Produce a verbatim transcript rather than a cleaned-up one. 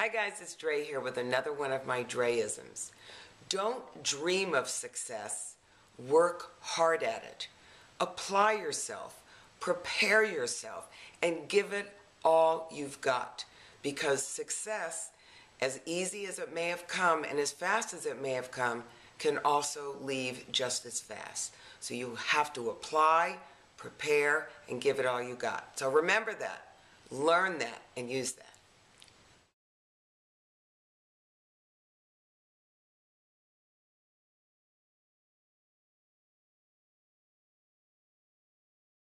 Hi guys, it's Dray here with another one of my Drayisms. Don't dream of success, work hard at it. Apply yourself, prepare yourself, and give it all you've got. Because success, as easy as it may have come and as fast as it may have come, can also leave just as fast. So you have to apply, prepare, and give it all you got. So remember that, learn that, and use that.